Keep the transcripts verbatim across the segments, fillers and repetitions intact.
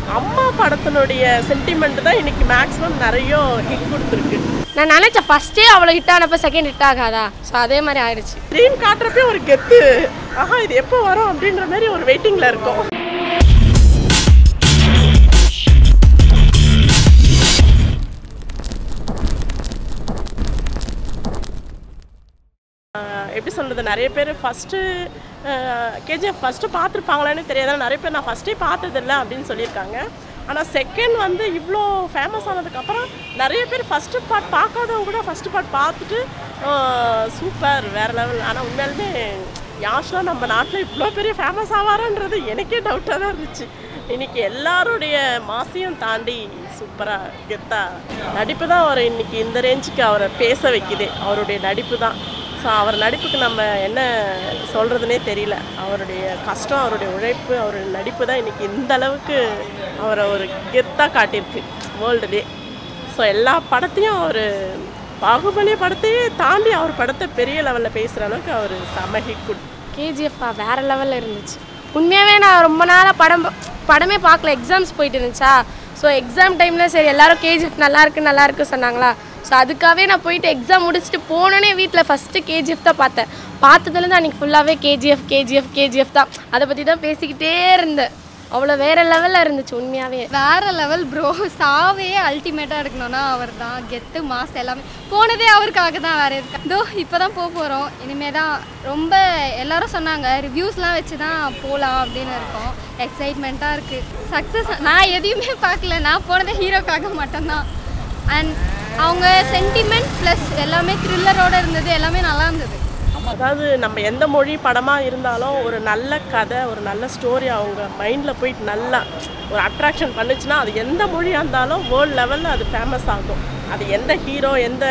அம்மா படத்தினுடைய சென்டிமெண்ட் தான் இன்னைக்கு மேக்ஸிமம் நிறைய ஹிட் கொடுத்துருக்கு. நான் நினைச்சேன் ஃபர்ஸ்டே அவ்வளோ ஹிட் ஆனப்போ செகண்ட் ஹிட் ஆகாதா, ஸோ அதே மாதிரி ஆயிடுச்சு. ட்ரீம் காட்டுறப்பே ஒரு கெத்து, ஆஹா இது எப்போ வரும் அப்படின்ற மாதிரி ஒரு வெயிட்டிங்கில் இருக்கும். எப்படி சொல்கிறது, நிறைய பேர் ஃபஸ்ட்டு கேஜிஎஃப் ஃபஸ்ட்டு பார்த்துருப்பாங்களான்னு தெரியாத நிறைய பேர் நான் ஃபஸ்ட்டே பார்த்ததில்லை அப்படின்னு சொல்லியிருக்காங்க. ஆனால் செகண்ட் வந்து இவ்வளோ ஃபேமஸ் ஆனதுக்கப்புறம் நிறைய பேர் ஃபஸ்ட்டு பார்ட் பார்க்காதவங்க கூட ஃபஸ்ட்டு பார்ட் பார்த்துட்டு சூப்பர் வேறு லெவல். ஆனால் உண்மையாலுமே யாஷ்லாம் நம்ம நாட்டில் இவ்வளோ பெரிய ஃபேமஸ் ஆவாரான்றது எனக்கே டவுட்டாக தான் இருந்துச்சு. இன்றைக்கி எல்லாருடைய மாசையும் தாண்டி சூப்பராக கெத்தா நடிப்பு தான் அவர் இன்றைக்கி இந்த ரேஞ்சுக்கு அவரை பேச வைக்குது. அவருடைய நடிப்பு தான். ஸோ அவர் நடிப்புக்கு நம்ம என்ன சொல்கிறதுனே தெரியல. அவருடைய கஷ்டம், அவருடைய உழைப்பு, அவருடைய நடிப்பு தான் இன்றைக்கி இந்த அளவுக்கு அவரை ஒரு கெத்தாக காட்டியிருக்கு வேர்ல்டுலே. ஸோ எல்லா படத்தையும் அவர் பாகுபலி படத்தையே தாண்டி அவர் படத்தை பெரிய லெவலில் பேசுகிற அளவுக்கு அவர் செம ஹிட் குட். கேஜிஎஃப்பா வேறு லெவலில் இருந்துச்சு. உண்மையாகவே நான் ரொம்ப நாளாக படம் படமே பார்க்கல, எக்ஸாம்ஸ் போயிட்டு இருந்துச்சா. ஸோ எக்ஸாம் டைமில் சரி எல்லோரும் கேஜிஎஃப் நல்லாயிருக்கு நல்லாயிருக்கு சொன்னாங்களா. ஸோ அதுக்காகவே நான் போயிட்டு எக்ஸாம் முடிச்சுட்டு போனோன்னே வீட்டில் ஃபஸ்ட்டு கேஜிஎஃப் தான் பார்த்தேன். பார்த்ததுலேருந்து அன்றைக்கி ஃபுல்லாகவே கேஜிஎஃப் கேஜிஎஃப் கேஜிஎஃப் தான், அதை பற்றி தான் பேசிக்கிட்டே இருந்தேன். அவ்வளோ வேறு லெவலில் இருந்துச்சு உண்மையாகவே. வேறு லெவல் ப்ரோ. சாவே அல்டிமேட்டாக இருக்கணும்னா அவர் தான். கெத்து மாஸ் எல்லாமே போனதே அவருக்காக தான். வேறு இருக்கு இதோ இப்போ தான் போக போகிறோம். இனிமேல் தான் ரொம்ப எல்லோரும் சொன்னாங்க ரிவ்யூஸ்லாம் வச்சு தான் போகலாம் அப்படின்னு இருக்கோம். எக்ஸைட்மெண்ட்டாக இருக்குது. சக்ஸஸ் நான் எதையுமே பார்க்கல, நான் போனதே ஹீரோக்காக மட்டும்தான். அண்ட் அவங்க சென்டிமெண்ட் ப்ளஸ் எல்லாமே த்ரில்லரோடு இருந்தது, எல்லாமே நல்லா இருந்தது. அதாவது நம்ம எந்த மொழி படமாக இருந்தாலும் ஒரு நல்ல கதை, ஒரு நல்ல ஸ்டோரி அவங்க மைண்டில் போயிட்டு நல்லா ஒரு அட்ராக்ஷன் பண்ணுச்சுன்னா அது எந்த மொழியாக இருந்தாலும் வேர்ல்டு லெவலில் அது ஃபேமஸ் ஆகும். அது எந்த ஹீரோ எந்த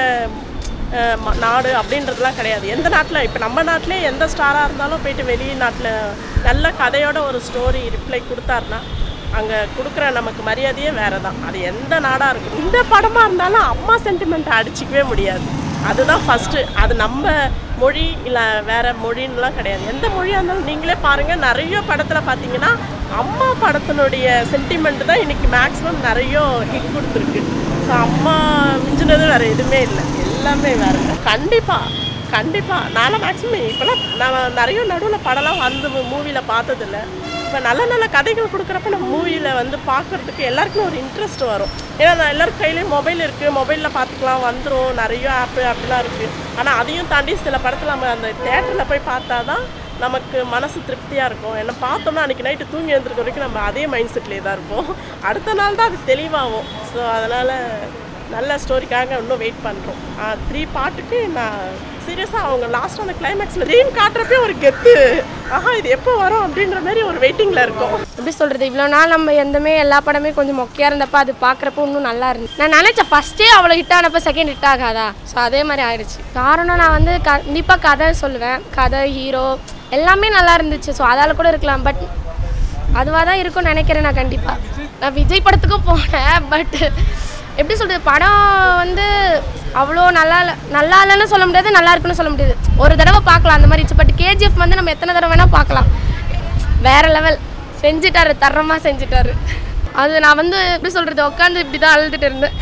நாடு அப்படின்றதுலாம் கிடையாது. எந்த நாட்டில் இப்போ நம்ம நாட்டிலே எந்த ஸ்டாராக இருந்தாலும் போயிட்டு வெளிநாட்டில் நல்ல கதையோட ஒரு ஸ்டோரி ரிப்ளை கொடுத்தாருன்னா அங்கே கொடுக்குற நமக்கு மரியாதையே வேறு தான். அது எந்த நாடாக இருக்கும். இந்த படமாக இருந்தாலும் அம்மா சென்டிமெண்ட்டை அடிச்சிக்கவே முடியாது. அதுதான் ஃபஸ்ட்டு. அது நம்ம மொழி இல்லை வேறு மொழின்னுலாம் கிடையாது. எந்த மொழியாக இருந்தாலும் நீங்களே பாருங்கள், நிறைய படத்தில் பார்த்தீங்கன்னா அம்மா படத்தினுடைய சென்டிமெண்ட் தான் இன்றைக்கி மேக்ஸிமம் நிறைய ஹிட் கொடுத்துருக்கு. ஸோ அம்மா மிஞ்சினது வேறு எதுவுமே இல்லை, எல்லாமே வேறு. கண்டிப்பாக கண்டிப்பாக நானும் மேக்ஸிமம் இப்போலாம் நான் நிறைய நடுவில் படம்லாம் வந்து மூவியில் பார்த்ததில்ல. இப்போ நல்ல நல்ல கதைகள் கொடுக்குறப்ப நம்ம மூவியில் வந்து பார்க்குறதுக்கு எல்லாருக்குமே ஒரு இன்ட்ரெஸ்ட் வரும். ஏன்னா நான் எல்லாரும் கையிலேயும் மொபைல் இருக்குது, மொபைலில் பார்த்துக்கலாம், வந்துடும், நிறைய ஆப்பு அப்படிலாம் இருக்குது. ஆனால் அதையும் தாண்டி சில படத்தில் நம்ம அந்த தேட்டரில் போய் பார்த்தா தான் நமக்கு மனசு திருப்தியாக இருக்கும். ஏன்னா பார்த்தோம்னா அன்றைக்கி நைட்டு தூங்கி எழுந்திருக்க வரைக்கும் நம்ம அதே மைண்ட் செட்லேயே தான் இருப்போம். அடுத்த நாள் தான் அது தெளிவாகும். ஸோ அதனால் நல்ல ஸ்டோரிக்காக இன்னும் வெயிட் பண்ணுறோம். த்ரீ பார்ட்டுக்கு நான் சீரியஸாக அவங்க லாஸ்ட்டாக அந்த கிளைமேக்ஸில் ட்ரீம் காட்டுறப்பே ஒரு கெத்து, ஆஹா இது எப்போ வரும் அப்படின்ற மாதிரி ஒரு வெயிட்டிங்கில் இருக்கும். எப்படி சொல்கிறது, இவ்வளோ நாள் நம்ம எந்தமே எல்லா படமே கொஞ்சம் மொக்கையாக இருந்தப்போ அது பார்க்குறப்போ இன்னும் நல்லா இருந்துச்சு. நான் நினச்சேன் ஃபஸ்ட்டே அவ்வளோ ஹிட் ஆனப்போ செகண்ட் ஹிட் ஆகாதா, ஸோ அதே மாதிரி ஆயிடுச்சு. காரணம் நான் வந்து கண்டிப்பாக கதை சொல்லுவேன், கதை ஹீரோ எல்லாமே நல்லா இருந்துச்சு. ஸோ அதால் கூட இருக்கலாம், பட் அதுவாக தான் இருக்கும்னு நினைக்கிறேன். நான் கண்டிப்பாக நான் விஜய் படத்துக்கும் போனேன், பட் எப்படி சொல்கிறது, படம் வந்து அவ்வளோ நல்லா இல்லை நல்லா இல்லைன்னு சொல்ல முடியாது, நல்லா இருக்குன்னு சொல்ல முடியாது. ஒரு தடவை பார்க்கலாம் அந்த மாதிரி. பட் கேஜிஎஃப் வந்து நம்ம எத்தனை தடவை வேணால் பார்க்கலாம். வேறு லெவல் செஞ்சுட்டாரு, தரமாக செஞ்சுட்டாரு. அது நான் வந்து எப்படி சொல்கிறது, உட்காந்து இப்படி தான் அழுதுட்டு இருந்தேன்.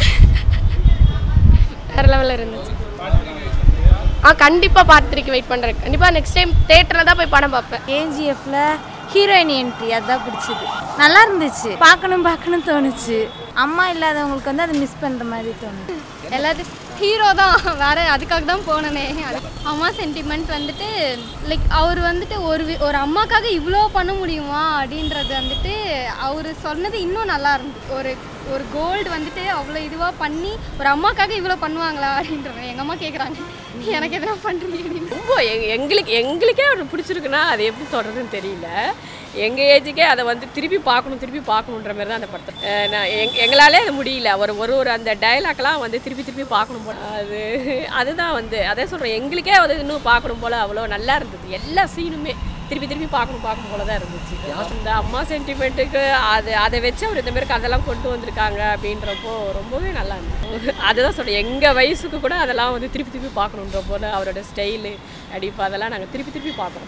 வேறு லெவலில் இருந்துச்சு. ஆ கண்டிப்பாக பார்த்துருக்கு வெயிட் பண்ணுறேன். கண்டிப்பாக நெக்ஸ்ட் டைம் தேட்டரில் தான் போய் படம் பார்ப்பேன். கேஜிஎஃப்ல ஹீரோயின் என்ட்ரி அதுதான் பிடிச்சிது, நல்லா இருந்துச்சு, பார்க்கணும் பார்க்கணும் தோணுச்சு. அம்மா இல்லாதவங்களுக்கு வந்து அதை மிஸ் பண்ணுற மாதிரி தோணுது. எல்லாத்தையும் ஹீரோ தான், வேறு அதுக்காக தான் போனனே. அம்மா சென்டிமெண்ட் வந்துட்டு லைக் அவர் வந்துட்டு ஒரு ஒரு அம்மாக்காக இவ்வளோ பண்ண முடியுமா அப்படின்றது வந்துட்டு அவர் சொன்னது இன்னும் நல்லா இருந்துச்சு. ஒரு ஒரு கோல்டு வந்துட்டு அவ்வளோ இதுவாக பண்ணி ஒரு அம்மாக்காக இவ்வளோ பண்ணுவாங்களா அப்படின்றது எங்கள் அம்மா கேட்குறாங்க, எனக்கு எதனா பண்ணுறீங்க. ரொம்ப எங் எங்களுக்கு எங்களுக்கே அவர் பிடிச்சிருக்குன்னா அது எப்படி சொல்கிறதுன்னு தெரியல. எங்கள் ஏஜுக்கே அதை வந்து திருப்பி பார்க்கணும் திருப்பி பார்க்கணுன்ற மாதிரி தான் அந்த படத்தை நான் எங் எங்களாலே அது முடியல. ஒரு ஒரு ஒரு அந்த டைலாக்லாம் வந்து திருப்பி திருப்பி பார்க்கணும் போல். அது அதுதான் வந்து அதே சொல்கிறேன், எங்களுக்கே அது இன்னும் பார்க்கணும் போல் அவ்வளோ நல்லா இருந்தது. எல்லா சீனுமே திருப்பி திருப்பி பார்க்கணும் பார்க்கணும் போல தான் இருந்துச்சு. இந்த அம்மா சென்டிமெண்ட்டுக்கு அது அதை வச்சு அவர் இந்த மாதிரி கதெல்லாம் கொண்டு வந்திருக்காங்க அப்படின்றப்போ ரொம்பவே நல்லா இருந்துச்சு. அதுதான் சொல்கிறேன், எங்கள் வயசுக்கு கூட அதெல்லாம் வந்து திருப்பி திருப்பி பார்க்கணுன்ற போல அவரோட ஸ்டைலு அடிப்பு அதெல்லாம் நாங்கள் திருப்பி திருப்பி பார்க்குறோம்.